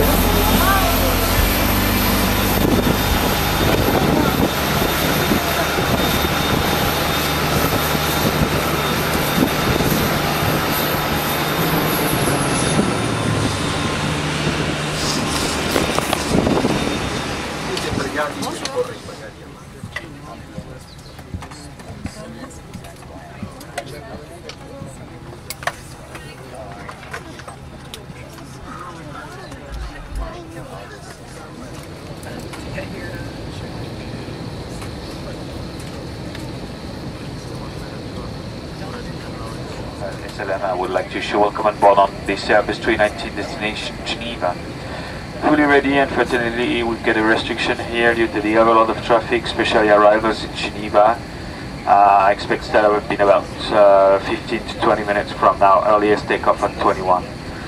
I would like to wish you welcome on board on this Airbus 319 destination Geneva. Fully ready, unfortunately we get a restriction here due to the overload of traffic, especially arrivals in Geneva. I expect that will be in about 15 to 20 minutes from now, earliest takeoff on 21.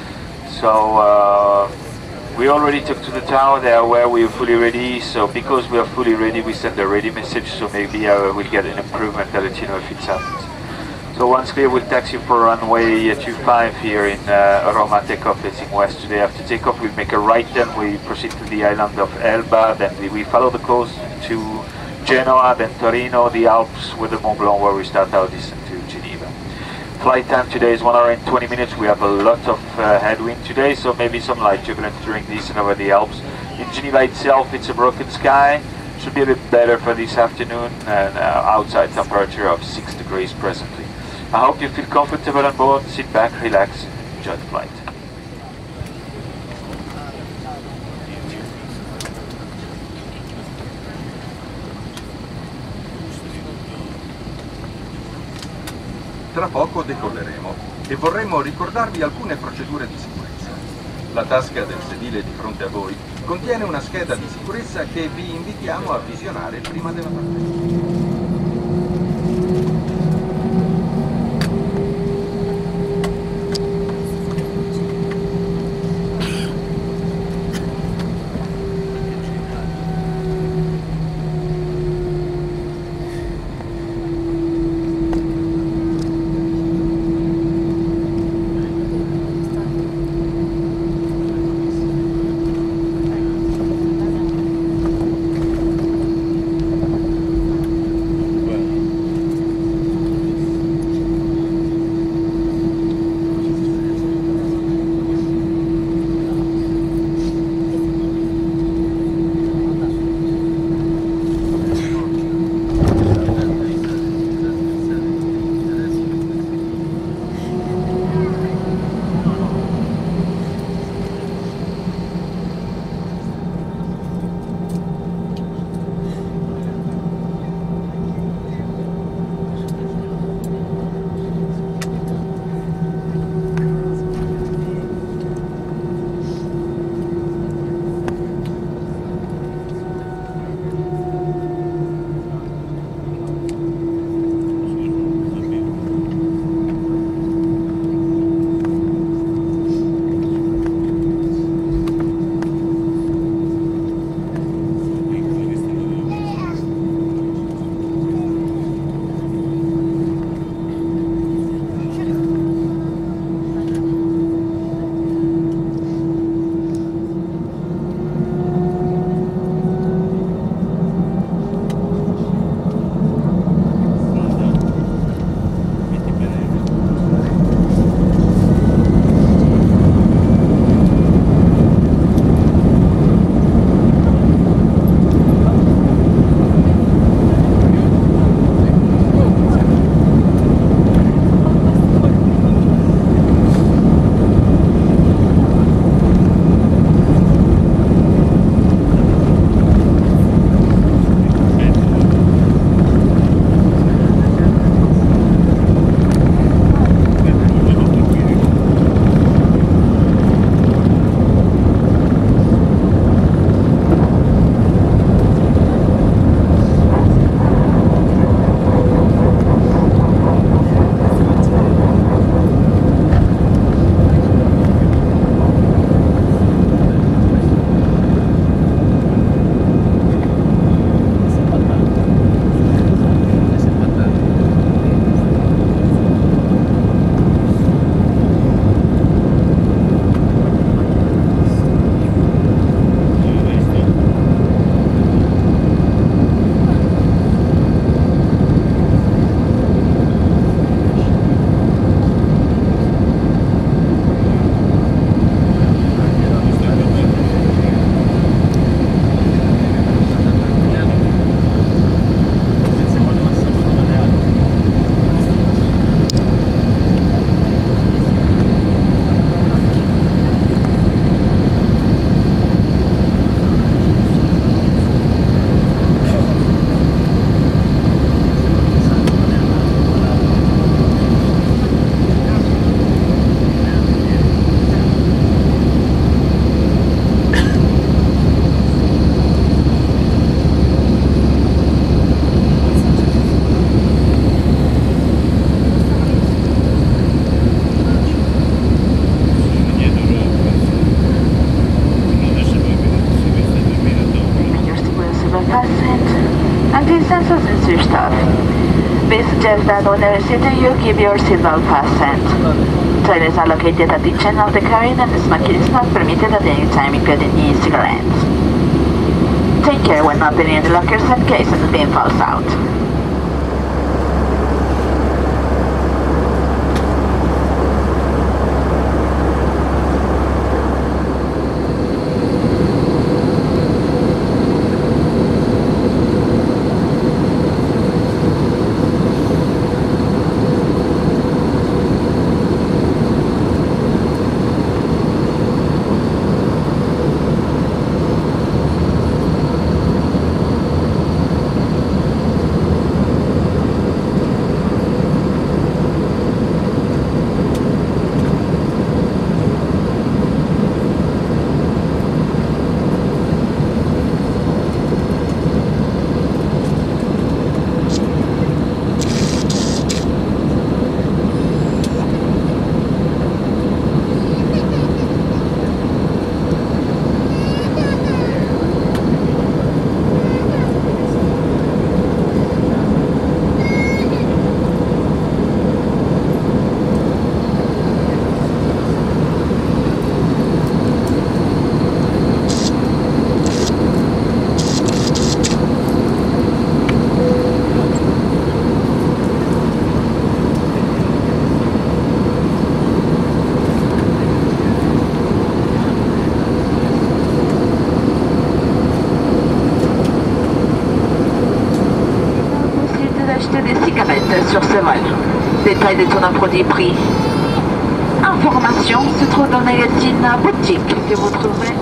So we already talked to the tower, they are aware we are fully ready, so because we are fully ready we send a ready message, so maybe we'll get an improvement, I'll let you know if it's happened. So once clear, we'll taxi for runway 25 here in Roma, takeoff facing west. Today after takeoff we'll make a right, then we proceed to the island of Elba, then we follow the coast to Genoa, then Torino, the Alps with the Mont Blanc where we start our descent to Geneva. Flight time today is 1 hour and 20 minutes. We have a lot of headwind today, so maybe some light turbulence during descent over the Alps. In Geneva itself it's a broken sky, should be a bit better for this afternoon, and outside temperature of 6 degrees presently. I hope you feel comfortable on board, sit back, relax, enjoy the flight. Tra poco decolleremo e vorremmo ricordarvi alcune procedure di sicurezza. La tasca del sedile di fronte a voi contiene una scheda di sicurezza che vi invitiamo a visionare prima della partenza. resistance and stuff. We suggest that when you're sitting, you keep your seatbelt fastened. Toilet is allocated at each end of the cabin and smoking is not permitted at any time, including e-cigarettes. Take care when opening the lockers in case the bin falls out. Sur ce vol. Détail de ton produit prix. Information se trouve dans le magazine boutique que vous trouverez.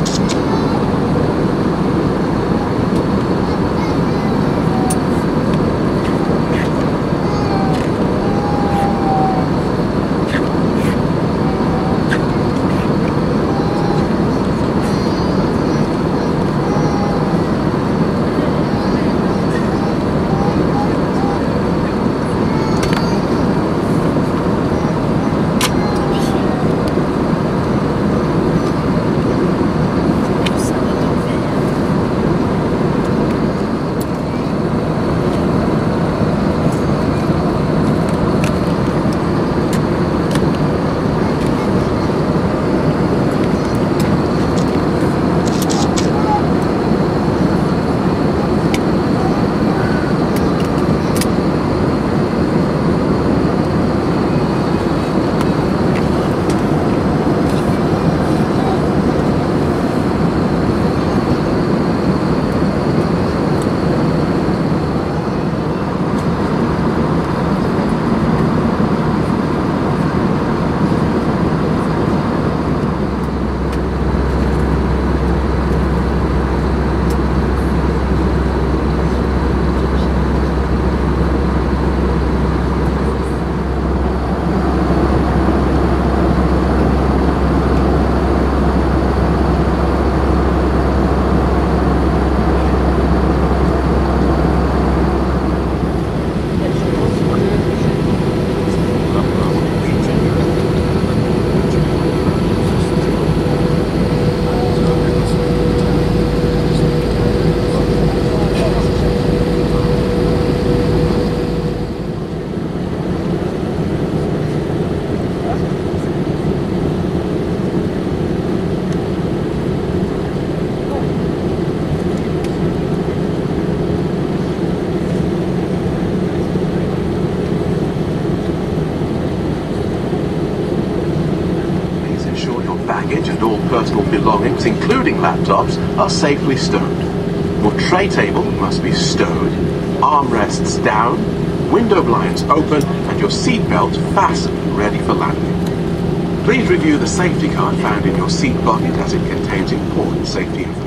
Personal belongings, including laptops, are safely stowed. Your tray table must be stowed, armrests down, window blinds open, and your seatbelt fastened, ready for landing. Please review the safety card found in your seat pocket as it contains important safety information.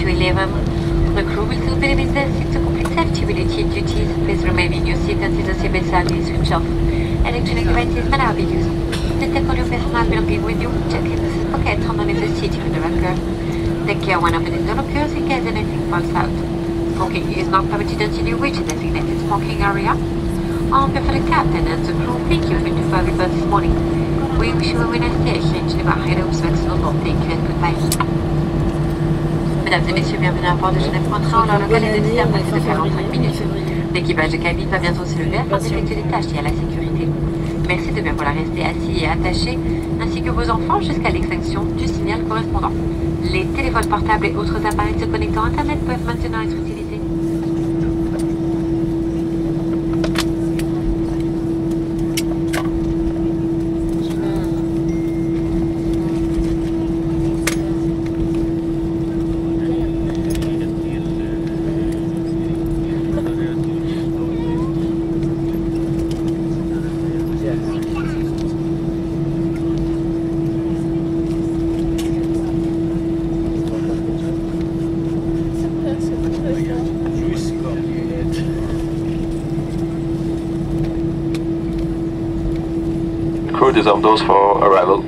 to 11. The crew will soon be leaving their seat to complete safety-related duties. Please remain in your seat until the seatbelt sign is switched off. Electronic devices may now be used. Please take all your personal belongings with you. Check in the seat pockets underneath the seat in the locker. Take care when opening the lockers in case anything falls out. Smoking is not permitted until you reach a designated smoking area. On behalf of the captain and the crew, thank you for your valuable bird this morning. We wish you a nice day. Geneva, hello, thank you and goodbye. Mesdames et messieurs, bienvenue à bord de Genève Contrat. Leur local est de 10h passé de 45 minutes. L'équipage de cabine va bientôt se lever afin d'effectuer des tâches liées à la sécurité. Merci de bien vouloir rester assis et attachés, ainsi que vos enfants jusqu'à l'extinction du signal correspondant. Les téléphones portables et autres appareils se connectant à Internet peuvent maintenant être utilisés. Crew disarm doors for arrival.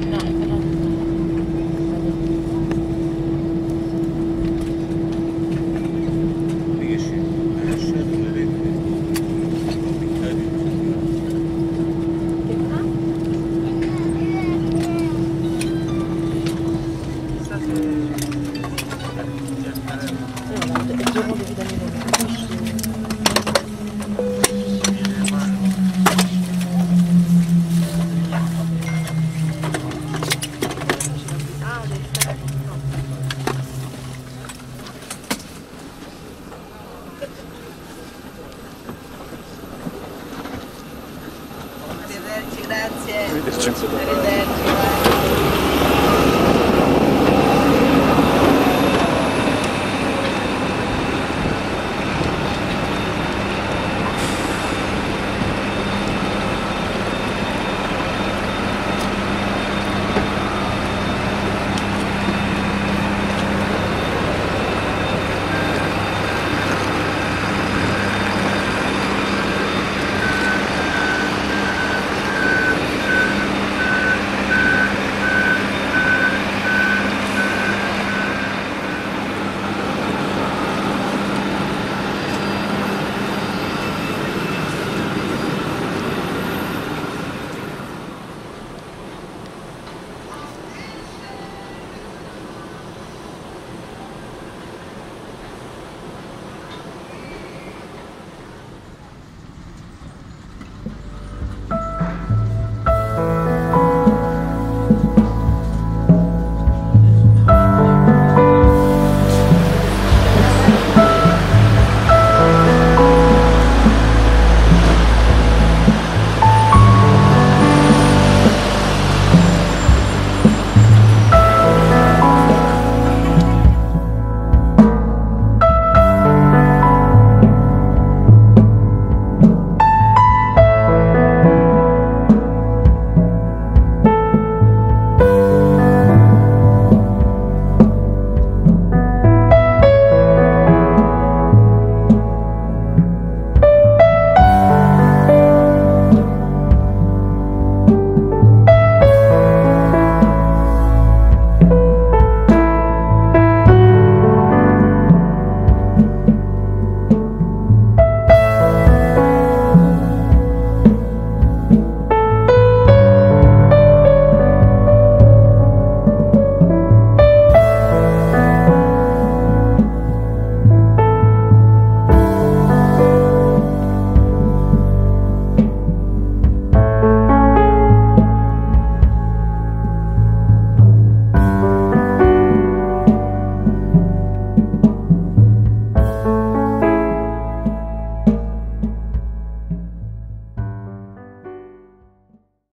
Grazie. Arrivederci.